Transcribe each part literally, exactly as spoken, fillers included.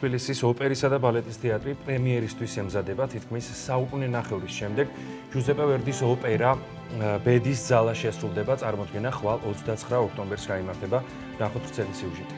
თბილისის ოპერისა და ბალეტის თეატრი პრემიერისთვის ემზადება თითქმის საუკუნე ნახევრის შემდეგ. ჯუზეპე ვერდის ოპერა ბედის ძალა შესრულდება, წარმოდგენა ხვალ ოცდაცხრა ოქტომბერს გაიმართება. ნახოთ ვრცელი სიუჟეტი.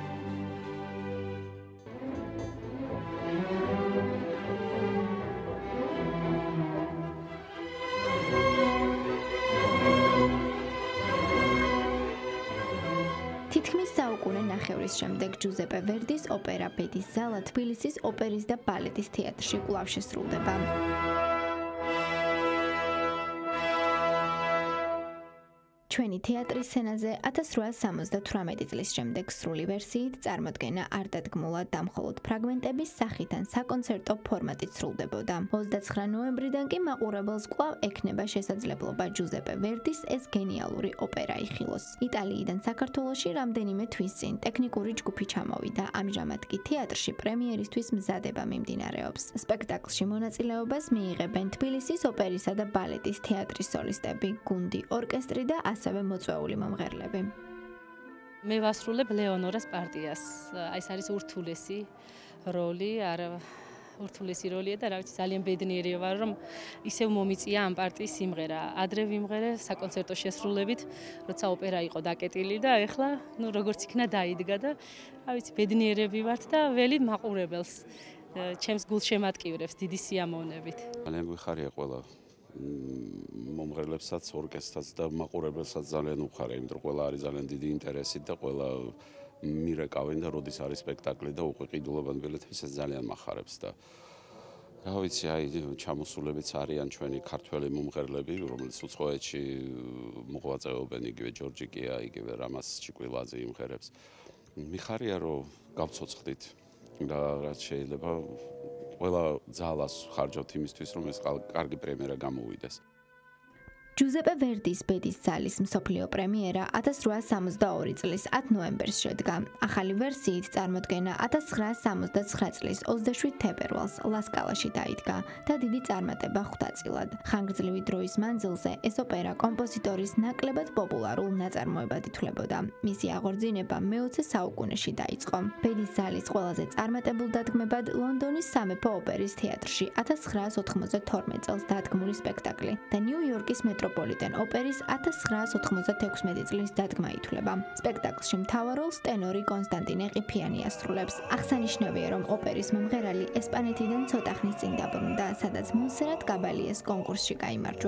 თითქმის საუკუნე ნახევრის შემდეგ ჯუზეპე ვერდის ოპერა ბედის ძალა თბილისის ოპერის და ბალეტის თეატრში კვლავ შესრულდება. ჩვენი თეატრის სცენაზე ათას რვაას სამოცდათვრამეტი წლის შემდეგ სრული ვერსიით წარმოდგენა არ დადგმულა და მხოლოდ ფრაგმენტების სახით ან საკონცერტო ფორმატით სრულდებოდა. ოცდაცხრა ნოემბრიდან კი მაყურებელს კვლავ ექნება შესაძლებლობა ჯუზეპე ვერდის ეს გენიალური ოპერა იხილოს. იტალიიდან საქართველოში რამდენიმე თვის წინ ტექნიკური ჯგუფი ჩამოვიდა. ამჟამად კი თეატრში პრემიერისთვის მზადება მიმდინარეობს. სპექტაკლში მონაწილეობას მიიღებენ თბილისის ოპერისა და ბალეტის თეატრის სოლისტები, გუნდი, ორკესტრი და ასევე მოწვეული მომღერლები. მე ვასრულებ ლეონორას პარტიას. აი ეს არის ურთულესი როლი, არა ურთულესი როლია და რა ვიცი ძალიან ბედნიერი ვარ რომ ისევ მომიწია ამ პარტიის სიმღერა. ადრე ვიმღერე საკონცერტო შესრულებით, როცა ოპერა იყო დაკეტილი და ეხლა ნუ როგორც იქნა დაიდგა და რა ვიცი ბედნიერები ვართ და ველი მაყურებელს ჩემს გულს შემატკივრებს დიდი სიამოვნებით. ძალიან გვიხარია ყველა მომღერლებსაც, ორკესტრსაც და მაყურებელსაც ძალიან უხარია, იმიტომ რომ ყველა არის ძალიან დიდი ინტერესით და ყველა მირეკავენ და როდის არის სპექტაკლი და უყიდულობენ ბილეთებს, ეს ძალიან მახარებს და რა ვიცი, აი ჩამოსულებიც არიან ჩვენი ქართველი მომღერლები, რომელიც უცხოეთში მოღვაწეობენ, იგივე ჯორჯი კია, იგივე რამას ჩიკვილაძე იმღერებს. მიხარია რომ გავცოცხლდით და რაც შეიძლება ყველა ძალას ხარჯავთ იმისთვის, რომ ეს კარგი პრემიერა გამოვიდეს. ჯუზეპე ვერდის ბედის ძალის მსოფლიო პრემიერა ათას რვაას სამოცდაორი წლის ათ ნოემბერს შედგა. ახალი ვერსიით წარმოდგენა ათას ცხრაას სამოცდაცხრა წლის ოცდაშვიდ თებერვალს ლასკალაში დაიდგა და დიდი წარმატება ხვდა წილად. ხანგრძლივი დროის მანძილზე ეს ოპერა კომპოზიტორის ნაკლებად პოპულარულ ნაწარმოებად ითვლებოდა. მისი აღორძინება მეოცე საუკუნეში დაიწყო. ბედის ძალის ყველაზე წარმატებულ დადგმებად ლონდონის სამეფო ოპერის თეატრში ათას ცხრაას ოთხმოცდათორმეტ წელს დადგმული სპექტაკლი და ნიუ-იორკის მეტროპოლიტენ ოპერის ათას ცხრაას ოთხმოცდათექვსმეტი წლის დადგმა ითვლება. სპექტაკლში მთავარ როლს ტენორი კონსტანტინე ყიფიანი ასრულებს. აღსანიშნავია, რომ ოპერის მომღერალი ესპანეთიდან ცოტა ხნის წინ დაბრუნდა, სადაც მონსერატ კაბალიეს კონკურსში გაიმარჯვა.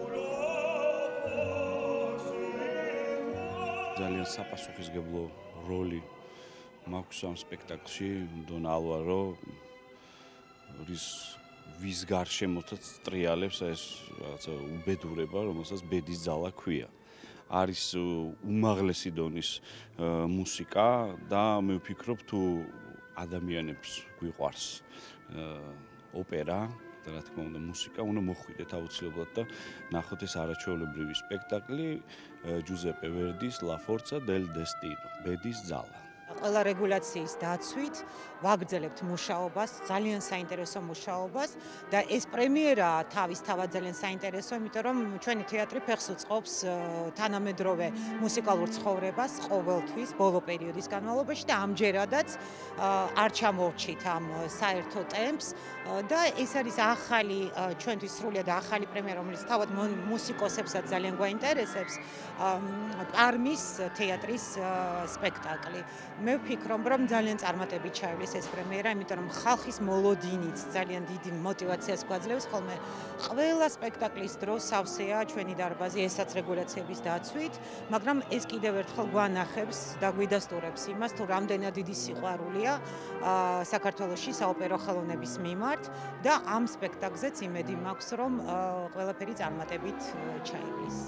ძალიან საპასუხისმგებლო როლი მაქვს ამ სპექტაკლში, დონ ალვარო რის ვის გარშემოთაც ტრიალებს ეს რაღაცა უბედურება, რომელსაც ბედის ძალა ქვია. არის უმაღლესი დონის მუსიკა და მე ვფიქრობ თუ ადამიანებს გვიყვარს ოპერა და რა თქმა უნდა მუსიკა, უნდა მოხვიდეთ აუცილებლად და ნახოთ ეს არაჩვეულებრივი სპექტაკლი ჯუზეპე ვერდის La Forza del Destino, ბედის ძალა. ყველა რეგულაციის დაცვით ვაგრძელებთ მუშაობას, ძალიან საინტერესო მუშაობას და ეს პრემიერა თავისთავად ძალიან საინტერესო, იმიტომ რომ ჩვენი თეატრი ფეხს უწყობს თანამედროვე მუსიკალურ ცხოვრებას ყოველთვის, ბოლო პერიოდის განმავლობაში და ამჯერადაც არ ჩამოვჭით ამ საერთო ტემპს და ეს არის ახალი ჩვენთვის სრულიად ახალი პრემიერა, რომელიც თავად მუსიკოსებსაც ძალიან გვაინტერესებს, პარმის თეატრის სპექტაკლი. მე ვფიქრობ, რომ ძალიან წარმატებით ჩაივლის ეს პრემიერა, იმიტომ რომ ხალხის მოლოდინიც ძალიან დიდი мотиваციას გვაძლევს ხოლმე. ყველა სპექტაკლის დროს სავსეა ჩვენი დარბაზი ესაც რეგულაციების დაცვით, მაგრამ ეს კიდევ ერთხელ გვანახებს და გვიდასტურებს იმას, თუ რამდენად დიდი სიყვარულია საქართველოში საოპერო ხელოვნების მიმართ და ამ სპექტაკლზეც იმედი მაქვს, რომ ყველაფერი წარმატებით ჩაივლის.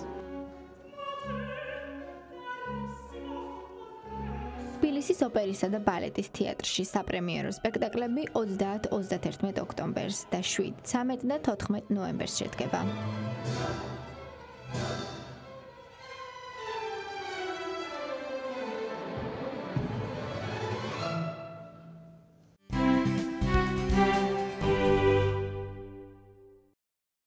თბილისის ოპერისა და ბალეტის თეატრში საპრემიერო სპექტაკლები ოცდაათ ოცდათერთმეტ ოქტომბერს და შვიდ, ცამეტ და თოთხმეტ ნოემბერს შედგება.